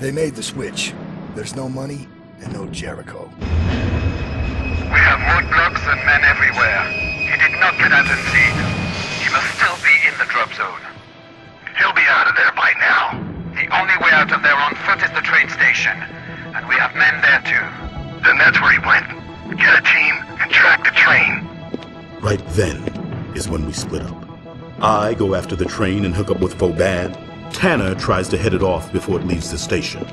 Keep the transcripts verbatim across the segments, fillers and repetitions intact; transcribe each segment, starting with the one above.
They made the switch. There's no money and no Jericho. We have roadblocks and men everywhere. He did not get out unseen. He must still be in the drop zone. He'll be out of there by now. The only way out of there on foot is the train station. And we have men there too. Then that's where he went. Get a team and track the train. Right then is when we split up. I go after the train and hook up with Fobad. Tanner tries to head it off before it leaves the station.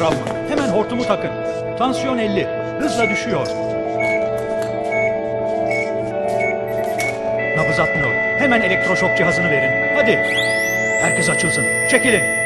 travma. Hemen hortumu takın. Tansiyon elli. Hızla düşüyor. Nabız atmıyor. Hemen elektroşok cihazını verin. Hadi. Herkes açılsın. Çekilin.